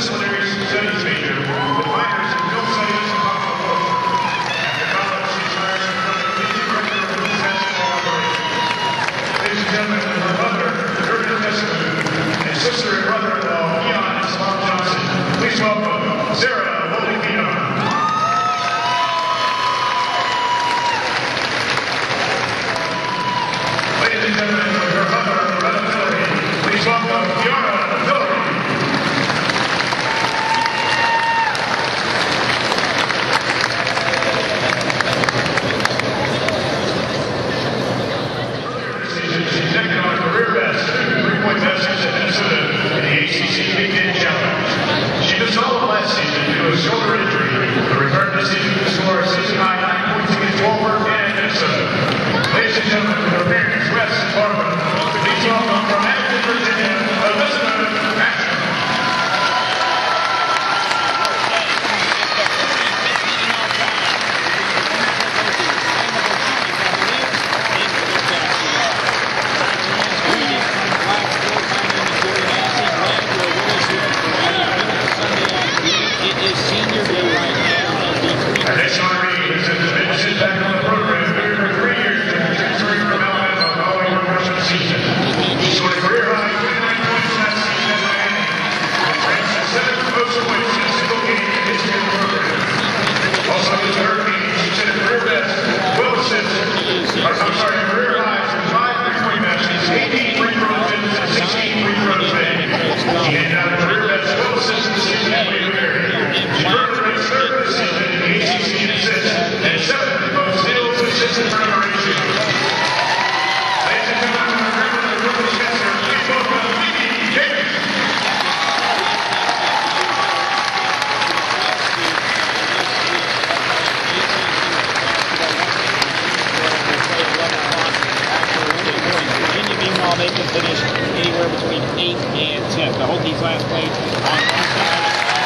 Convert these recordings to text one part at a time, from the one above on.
interdisciplinary studies major with minors in film studies and popular culture. After college, she retired from the Community Director of Film Festival Operations. Ladies and gentlemen, her mother, Irvin Testament, and sister and brother-in-law, Keon and Salam Johnson. Please welcome Sarah Holy Keon. Ladies and gentlemen, her mother, Loretta Hillary. Please welcome Kiara Hillary. Earlier this season, she second on a career best, 3-point best in Minnesota in the ACC Big Ten Challenge. She missed all of last season due to a shoulder injury, but returned this season to score a season-high 9 points against Walford and Minnesota. Ladies and gentlemen, with her parents, Wes and Barbara, please welcome from Ashland, Virginia, Elizabeth Ashland. It is senior day right now. Our next honoree has been sent back on the program for 3 years after transferring from Alabama following her freshman season. She scored a career-high 29 points last season at Miami, and ranks the 7th most points in a single game in the history of the program. Also with her team, she set a career best, 12 assists, a career-high for 5 3-point matches, 18 free throw attempts, and 16 free throws made. She handed out a career best, 12 assists in the season at William & Mary. She currently ranks 3rd this season in the ACC in assists, and 7th in both steals, assists, and turnover ratio. Ladies and gentlemen, the grandmother of Brooklyn Spencer, please welcome Nikki Davis. Virginia, meanwhile, they can finish anywhere between 8th and 10th. The Hokies last played on one side.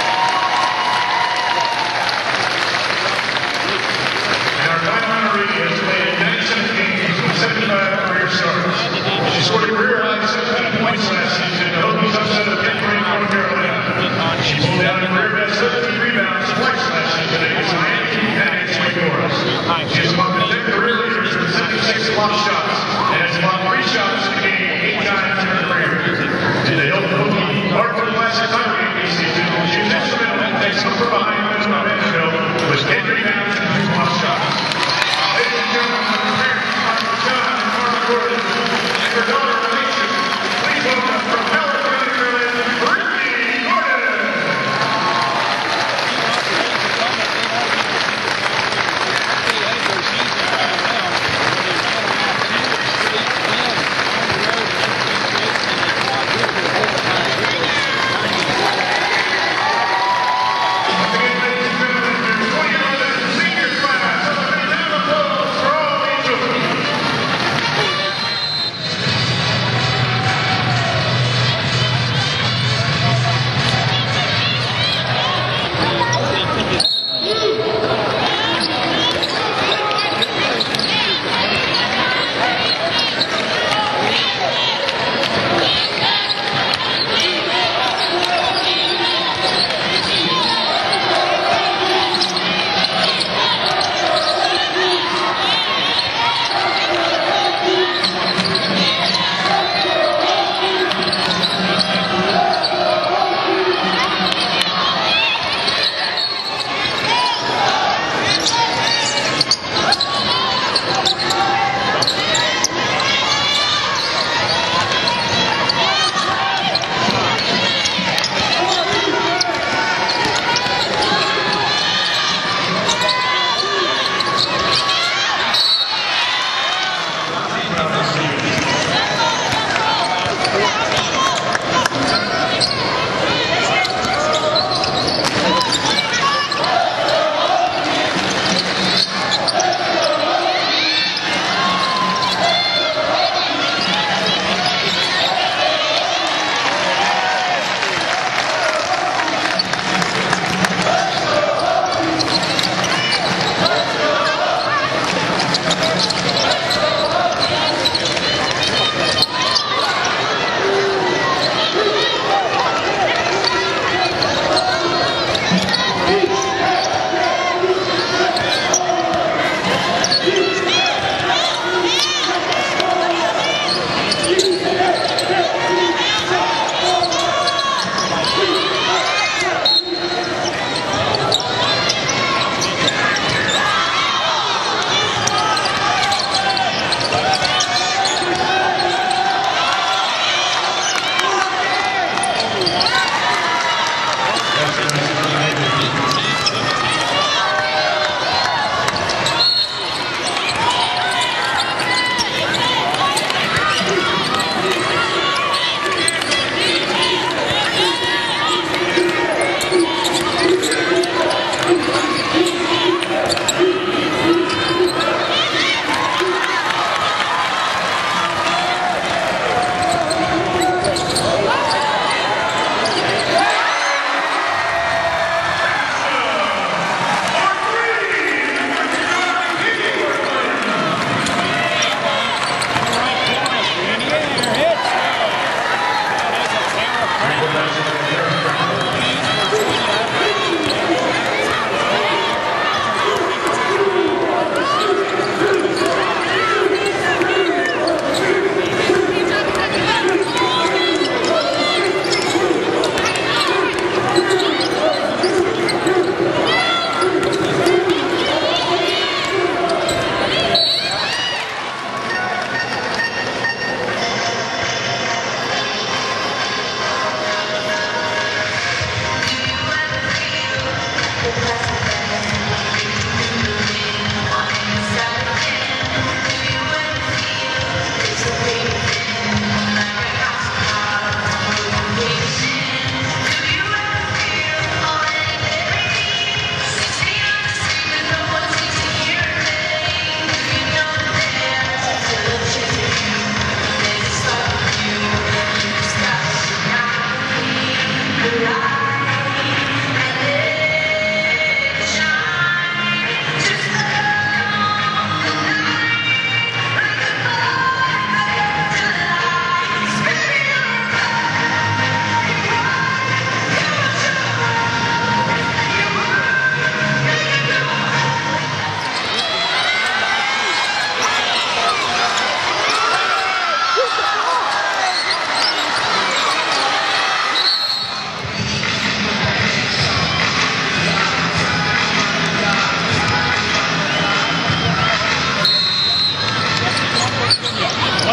And our final honoree has played 97 games with 75 career starts. She scored a career-high 17 points last season. The Hokies upset of 10th grade North Carolina. She pulled down a career best 13 rebounds twice last season against Miami and against Wake Forest. She has blocked the 10th career leaders with 76 blocked shots and has blocked 3 shots in the game 8 times in her career. And the Hokie Barclay Classic title game this season, she was instrumental in takes from behind wins by Vanderbilt with 10 rebounds and 2 blocked shots. Ladies and gentlemen, from her parents, Dr. John and Carla Gordon, and her daughter, Alicia, please welcome from Howard County, Maryland, Brittany Gordon.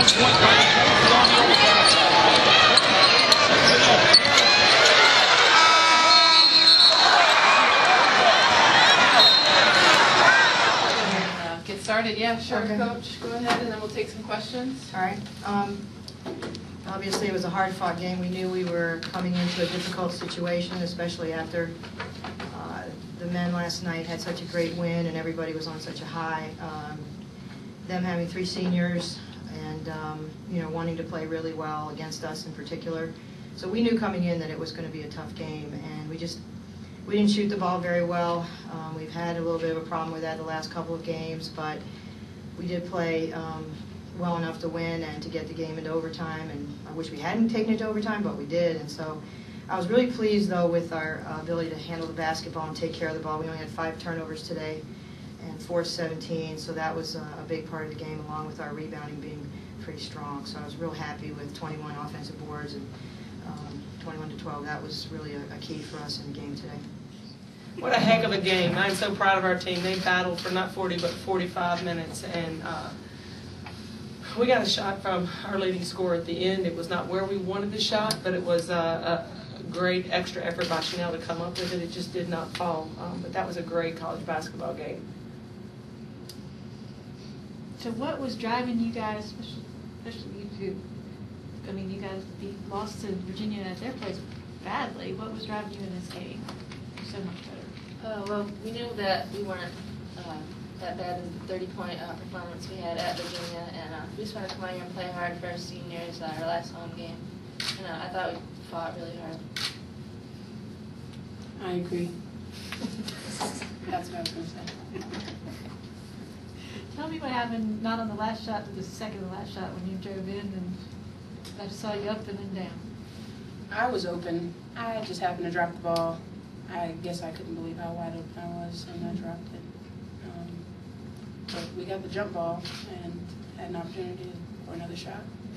point by the Colts on the overtime side. Get started, yeah, sure, Okay. Coach. Go ahead, and then we'll take some questions. All right. Obviously, it was a hard-fought game. We knew we were coming into a difficult situation, especially after the men last night had such a great win and everybody was on such a high. Them having 3 seniors and wanting to play really well against us in particular. So we knew coming in that it was going to be a tough game, and we didn't shoot the ball very well. We've had a little bit of a problem with that the last couple of games, but we did play well enough to win and to get the game into overtime, and I wish we hadn't taken it to overtime, but we did. And so I was really pleased, though, with our ability to handle the basketball and take care of the ball. We only had 5 turnovers today and forced 17, so that was a big part of the game, along with our rebounding being pretty strong. So I was real happy with 21 offensive boards and 21 to 12. That was really a key for us in the game today. What a heck of a game. I'm so proud of our team. They battled for not 40 but 45 minutes, and we got a shot from our leading scorer at the end. It was not where we wanted the shot, but it was a great extra effort by Chanel to come up with it. It just did not fall. But that was a great college basketball game. So what was driving you guys, especially you two? I mean, you guys lost to Virginia at their place badly. What was driving you in this game so much better? Well, we knew that we weren't that bad in the 30-point performance we had at Virginia, and we just wanted to come out here and play hard for our seniors, our last home game. And I thought we fought really hard. I agree. That's what I was going to say. Tell me what happened, not on the last shot, but the second to last shot when you drove in, and I just saw you up and then down. I was open. I just happened to drop the ball. I guess I couldn't believe how wide open I was, and I dropped it. But we got the jump ball and had an opportunity for another shot.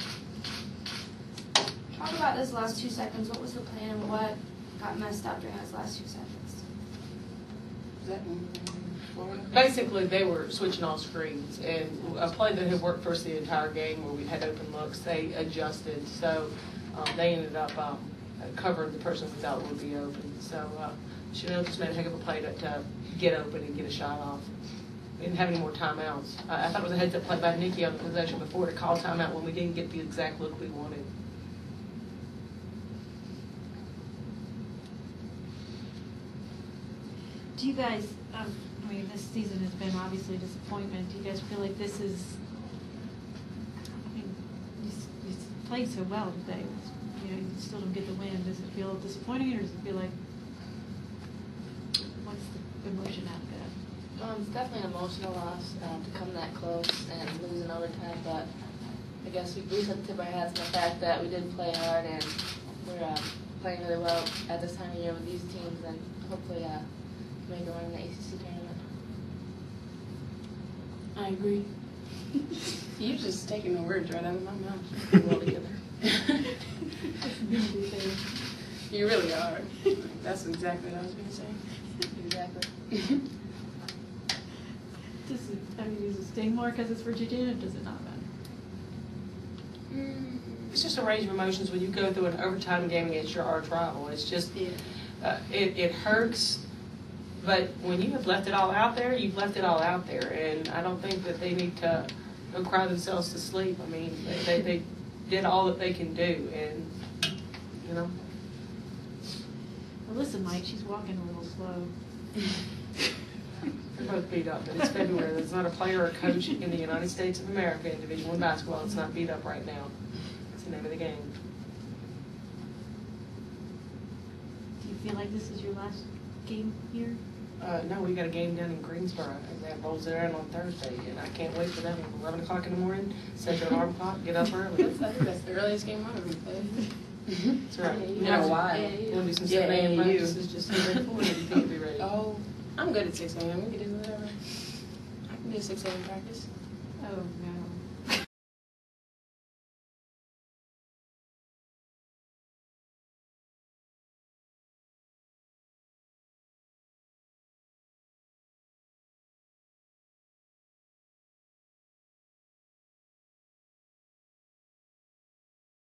Talk about those last 2 seconds. What was the plan and what got messed up during those last 2 seconds? Is that Basically, they were switching off screens, and a play that had worked for us the entire game where we had open looks, they adjusted. So they ended up covering the person we thought would be open. So Chanel just made a heck of a play to get open and get a shot off. We didn't have any more timeouts. I thought it was a heads-up play by Nikki on the possession before to call timeout when we didn't get the exact look we wanted. Do you guys, I mean, this season has been obviously a disappointment. Do you guys feel like this is, I mean, you played so well today. You still don't get the win. Does it feel disappointing, or does it feel like, what's the emotion out of that? It's definitely an emotional loss to come that close and lose in overtime, but I guess we have to tip our hats on the fact that we did play hard and we're playing really well at this time of year with these teams, and hopefully make a run in the ACC tournament. I agree. You're just taking the words right out of my mouth. We're well together. You really are. That's exactly what I was going to say. Exactly. Does it sting more because it's Virginia, or does it not matter? It's just a range of emotions when you go through an overtime game against your arch rival. It's just, it hurts, but when you have left it all out there, you've left it all out there, and I don't think that they need to go cry themselves to sleep. I mean, they did all that they can do, and, you know. Well, listen, Mike, she's walking a little slow. They're both beat up, but it's February. There's not a player or coach in the United States of America in Division I basketball that's not beat up right now. That's the name of the game. Do you feel like this is your last game here? No, we got a game down in Greensboro, and that rolls there in on Thursday, and I can't wait for that one. 11 o'clock in the morning, set your alarm clock, get up early. I think that's the earliest game I've ever played. That's right. In a while. We'll do some 7 a.m. practices just so ready for it. You think you'll be ready? Oh, I'm good at 6 a.m. We can do whatever. I can do 6 a.m. practice. Oh, no.